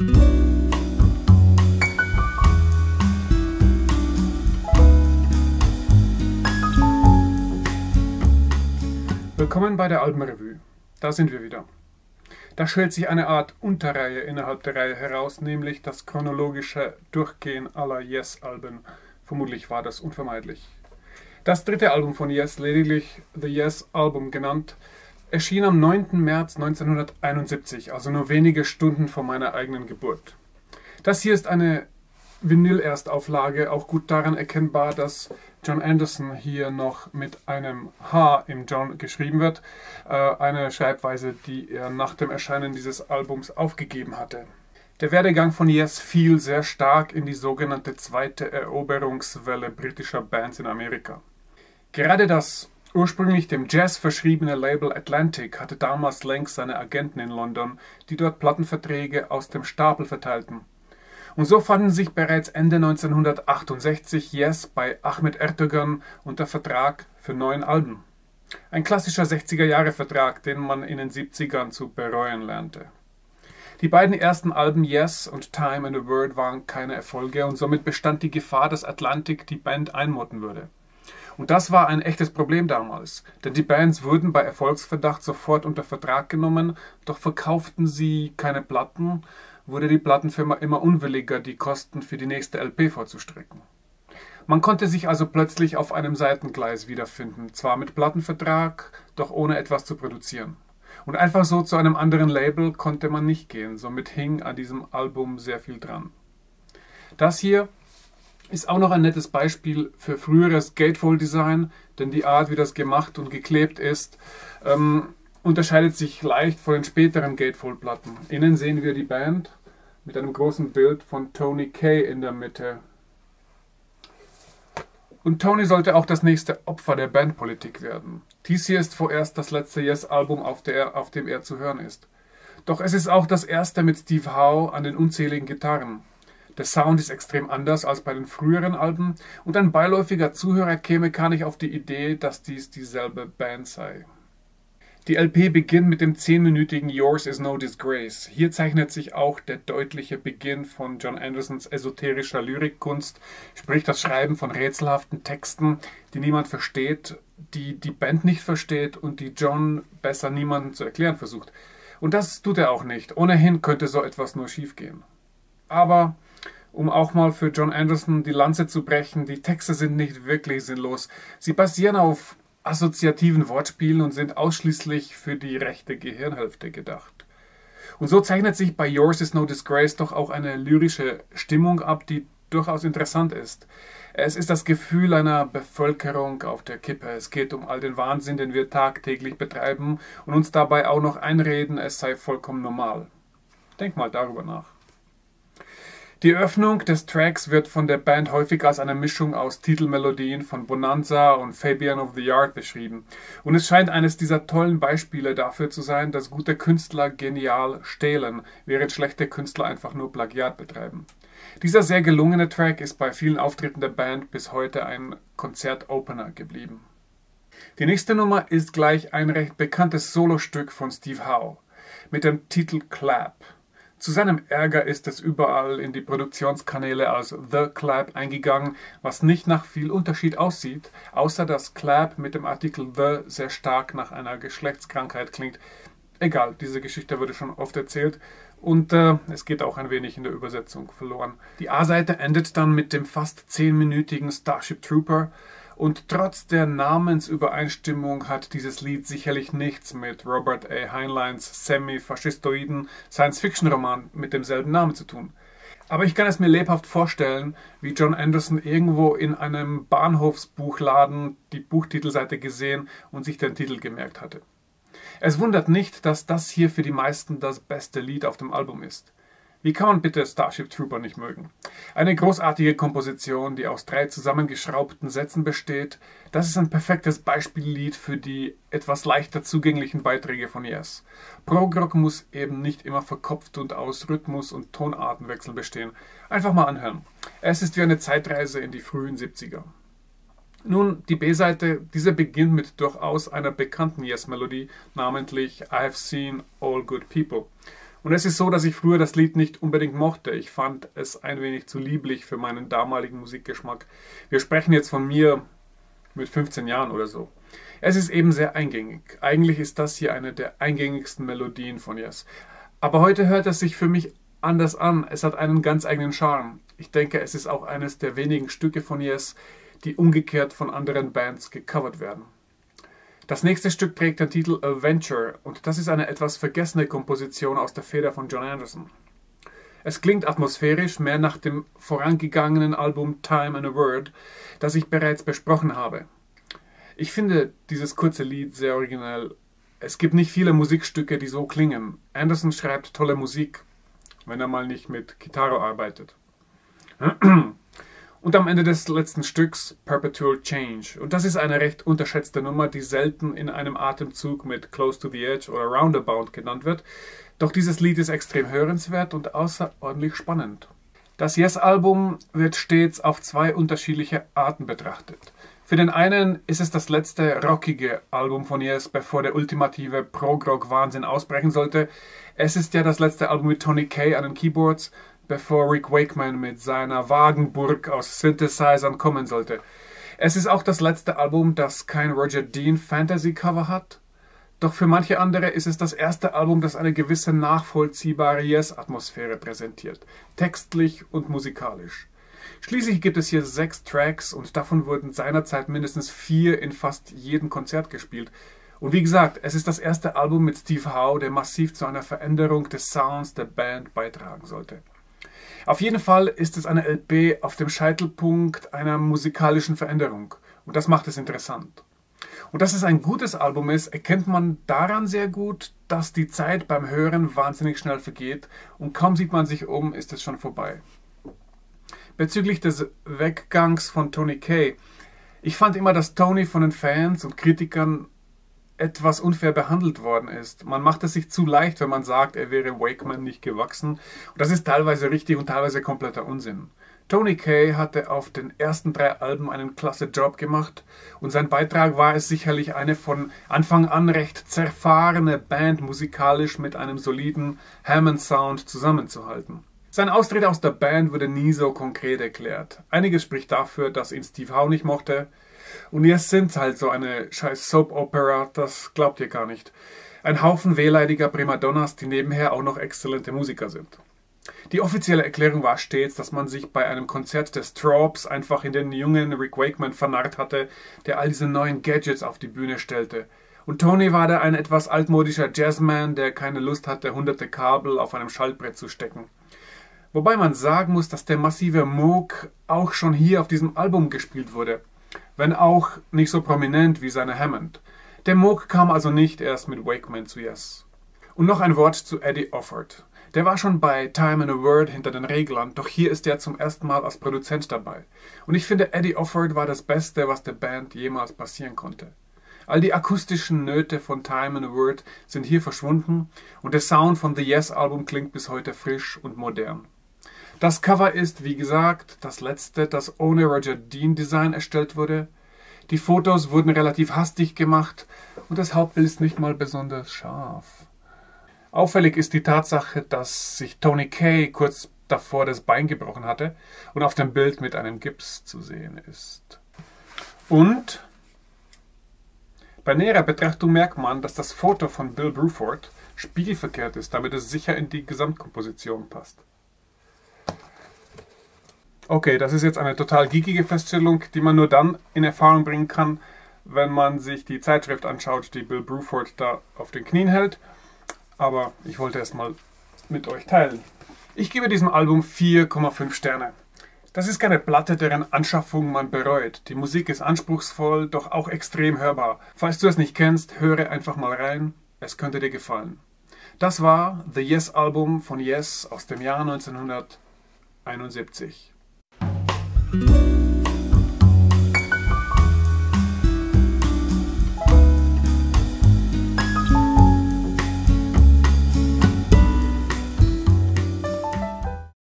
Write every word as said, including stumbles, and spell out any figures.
Willkommen bei der Albenrevue. Da sind wir wieder. Da stellt sich eine Art Unterreihe innerhalb der Reihe heraus, nämlich das chronologische Durchgehen aller Yes-Alben. Vermutlich war das unvermeidlich. Das dritte Album von Yes, lediglich The Yes Album genannt, erschien am neunten März neunzehnhunderteinundsiebzig, also nur wenige Stunden vor meiner eigenen Geburt. Das hier ist eine Vinyl-Erstauflage, auch gut daran erkennbar, dass Jon Anderson hier noch mit einem H im John geschrieben wird, äh, eine Schreibweise, die er nach dem Erscheinen dieses Albums aufgegeben hatte. Der Werdegang von Yes fiel sehr stark in die sogenannte zweite Eroberungswelle britischer Bands in Amerika. Gerade das ursprünglich dem Jazz verschriebene Label Atlantic hatte damals längst seine Agenten in London, die dort Plattenverträge aus dem Stapel verteilten. Und so fanden sich bereits Ende neunzehnhundertachtundsechzig Yes bei Ahmet Ertegun unter Vertrag für neun Alben. Ein klassischer sechziger-Jahre-Vertrag, den man in den siebzigern zu bereuen lernte. Die beiden ersten Alben Yes und Time and a Word waren keine Erfolge und somit bestand die Gefahr, dass Atlantic die Band einmotten würde. Und das war ein echtes Problem damals, denn die Bands wurden bei Erfolgsverdacht sofort unter Vertrag genommen, doch verkauften sie keine Platten, wurde die Plattenfirma immer unwilliger, die Kosten für die nächste L P vorzustrecken. Man konnte sich also plötzlich auf einem Seitengleis wiederfinden, zwar mit Plattenvertrag, doch ohne etwas zu produzieren. Und einfach so zu einem anderen Label konnte man nicht gehen, somit hing an diesem Album sehr viel dran. Das hier ist auch noch ein nettes Beispiel für früheres Gatefold-Design, denn die Art, wie das gemacht und geklebt ist, ähm, unterscheidet sich leicht von den späteren Gatefold-Platten. Innen sehen wir die Band mit einem großen Bild von Tony Kaye in der Mitte. Und Tony sollte auch das nächste Opfer der Bandpolitik werden. Dies hier ist vorerst das letzte Yes-Album, auf, auf dem er zu hören ist. Doch es ist auch das erste mit Steve Howe an den unzähligen Gitarren. Der Sound ist extrem anders als bei den früheren Alben und ein beiläufiger Zuhörer käme gar nicht auf die Idee, dass dies dieselbe Band sei. Die L P beginnt mit dem zehnminütigen Yours is no disgrace. Hier zeichnet sich auch der deutliche Beginn von Jon Andersons esoterischer Lyrikkunst, sprich das Schreiben von rätselhaften Texten, die niemand versteht, die die Band nicht versteht und die Jon besser niemandem zu erklären versucht. Und das tut er auch nicht. Ohnehin könnte so etwas nur schiefgehen. Aber um auch mal für Jon Anderson die Lanze zu brechen, die Texte sind nicht wirklich sinnlos. Sie basieren auf assoziativen Wortspielen und sind ausschließlich für die rechte Gehirnhälfte gedacht. Und so zeichnet sich bei Yours is no disgrace doch auch eine lyrische Stimmung ab, die durchaus interessant ist. Es ist das Gefühl einer Bevölkerung auf der Kippe. Es geht um all den Wahnsinn, den wir tagtäglich betreiben und uns dabei auch noch einreden, es sei vollkommen normal. Denk mal darüber nach. Die Öffnung des Tracks wird von der Band häufig als eine Mischung aus Titelmelodien von Bonanza und Fabian of the Yard beschrieben. Und es scheint eines dieser tollen Beispiele dafür zu sein, dass gute Künstler genial stehlen, während schlechte Künstler einfach nur Plagiat betreiben. Dieser sehr gelungene Track ist bei vielen Auftritten der Band bis heute ein Konzertopener geblieben. Die nächste Nummer ist gleich ein recht bekanntes Solostück von Steve Howe mit dem Titel Clap. Zu seinem Ärger ist es überall in die Produktionskanäle als The Clap eingegangen, was nicht nach viel Unterschied aussieht, außer dass Clap mit dem Artikel The sehr stark nach einer Geschlechtskrankheit klingt. Egal, diese Geschichte wurde schon oft erzählt und äh, es geht auch ein wenig in der Übersetzung verloren. Die A-Seite endet dann mit dem fast zehnminütigen Starship Trooper. Und trotz der Namensübereinstimmung hat dieses Lied sicherlich nichts mit Robert A. Heinleins semi-faschistoiden Science-Fiction-Roman mit demselben Namen zu tun. Aber ich kann es mir lebhaft vorstellen, wie Jon Anderson irgendwo in einem Bahnhofsbuchladen die Buchtitelseite gesehen und sich den Titel gemerkt hatte. Es wundert nicht, dass das hier für die meisten das beste Lied auf dem Album ist. Wie kann man bitte Starship Trooper nicht mögen? Eine großartige Komposition, die aus drei zusammengeschraubten Sätzen besteht. Das ist ein perfektes Beispiellied für die etwas leichter zugänglichen Beiträge von Yes. Prog-Rock muss eben nicht immer verkopft und aus Rhythmus- und Tonartenwechsel bestehen. Einfach mal anhören. Es ist wie eine Zeitreise in die frühen siebziger. Nun, die B-Seite, diese beginnt mit durchaus einer bekannten Yes-Melodie, namentlich I've Seen All Good People. Und es ist so, dass ich früher das Lied nicht unbedingt mochte. Ich fand es ein wenig zu lieblich für meinen damaligen Musikgeschmack. Wir sprechen jetzt von mir mit fünfzehn Jahren oder so. Es ist eben sehr eingängig. Eigentlich ist das hier eine der eingängigsten Melodien von Yes. Aber heute hört es sich für mich anders an. Es hat einen ganz eigenen Charme. Ich denke, es ist auch eines der wenigen Stücke von Yes, die umgekehrt von anderen Bands gecovert werden. Das nächste Stück trägt den Titel A Venture und das ist eine etwas vergessene Komposition aus der Feder von John Anderson. Es klingt atmosphärisch, mehr nach dem vorangegangenen Album Time and a Word, das ich bereits besprochen habe. Ich finde dieses kurze Lied sehr originell. Es gibt nicht viele Musikstücke, die so klingen. Anderson schreibt tolle Musik, wenn er mal nicht mit Gitarre arbeitet. Und am Ende des letzten Stücks Perpetual Change. Und das ist eine recht unterschätzte Nummer, die selten in einem Atemzug mit Close to the Edge oder Roundabout genannt wird. Doch dieses Lied ist extrem hörenswert und außerordentlich spannend. Das Yes-Album wird stets auf zwei unterschiedliche Arten betrachtet. Für den einen ist es das letzte rockige Album von Yes, bevor der ultimative Prog-Rock-Wahnsinn ausbrechen sollte. Es ist ja das letzte Album mit Tony Kaye an den Keyboards, bevor Rick Wakeman mit seiner Wagenburg aus Synthesizern kommen sollte. Es ist auch das letzte Album, das kein Roger Dean Fantasy-Cover hat. Doch für manche andere ist es das erste Album, das eine gewisse nachvollziehbare Yes-Atmosphäre präsentiert, textlich und musikalisch. Schließlich gibt es hier sechs Tracks und davon wurden seinerzeit mindestens vier in fast jedem Konzert gespielt. Und wie gesagt, es ist das erste Album mit Steve Howe, der massiv zu einer Veränderung des Sounds der Band beitragen sollte. Auf jeden Fall ist es eine L P auf dem Scheitelpunkt einer musikalischen Veränderung. Und das macht es interessant. Und dass es ein gutes Album ist, erkennt man daran sehr gut, dass die Zeit beim Hören wahnsinnig schnell vergeht und kaum sieht man sich um, ist es schon vorbei. Bezüglich des Weggangs von Tony Kaye. Ich fand immer, dass Tony von den Fans und Kritikern etwas unfair behandelt worden ist. Man macht es sich zu leicht, wenn man sagt, er wäre Wakeman nicht gewachsen. Und das ist teilweise richtig und teilweise kompletter Unsinn. Tony Kaye hatte auf den ersten drei Alben einen klasse Job gemacht und sein Beitrag war es sicherlich, eine von Anfang an recht zerfahrene Band musikalisch mit einem soliden Hammond-Sound zusammenzuhalten. Sein Austritt aus der Band wurde nie so konkret erklärt. Einiges spricht dafür, dass ihn Steve Howe nicht mochte. Und jetzt sind halt so eine scheiß Soap-Opera, das glaubt ihr gar nicht. Ein Haufen wehleidiger Primadonnas, die nebenher auch noch exzellente Musiker sind. Die offizielle Erklärung war stets, dass man sich bei einem Konzert des Strawbs einfach in den jungen Rick Wakeman vernarrt hatte, der all diese neuen Gadgets auf die Bühne stellte. Und Tony war da ein etwas altmodischer Jazzman, der keine Lust hatte, hunderte Kabel auf einem Schaltbrett zu stecken. Wobei man sagen muss, dass der massive Moog auch schon hier auf diesem Album gespielt wurde. Wenn auch nicht so prominent wie seine Hammond. Der Moog kam also nicht erst mit Wakeman zu Yes. Und noch ein Wort zu Eddie Offord. Der war schon bei Time and a Word hinter den Reglern, doch hier ist er zum ersten Mal als Produzent dabei. Und ich finde, Eddie Offord war das Beste, was der Band jemals passieren konnte. All die akustischen Nöte von Time and a Word sind hier verschwunden und der Sound von The Yes-Album klingt bis heute frisch und modern. Das Cover ist, wie gesagt, das letzte, das ohne Roger Dean Design erstellt wurde. Die Fotos wurden relativ hastig gemacht und das Hauptbild ist nicht mal besonders scharf. Auffällig ist die Tatsache, dass sich Tony Kaye kurz davor das Bein gebrochen hatte und auf dem Bild mit einem Gips zu sehen ist. Und bei näherer Betrachtung merkt man, dass das Foto von Bill Bruford spiegelverkehrt ist, damit es sicher in die Gesamtkomposition passt. Okay, das ist jetzt eine total geekige Feststellung, die man nur dann in Erfahrung bringen kann, wenn man sich die Zeitschrift anschaut, die Bill Bruford da auf den Knien hält. Aber ich wollte es mal mit euch teilen. Ich gebe diesem Album vier Komma fünf Sterne. Das ist keine Platte, deren Anschaffung man bereut. Die Musik ist anspruchsvoll, doch auch extrem hörbar. Falls du es nicht kennst, höre einfach mal rein. Es könnte dir gefallen. Das war The Yes Album von Yes aus dem Jahr neunzehnhunderteinundsiebzig.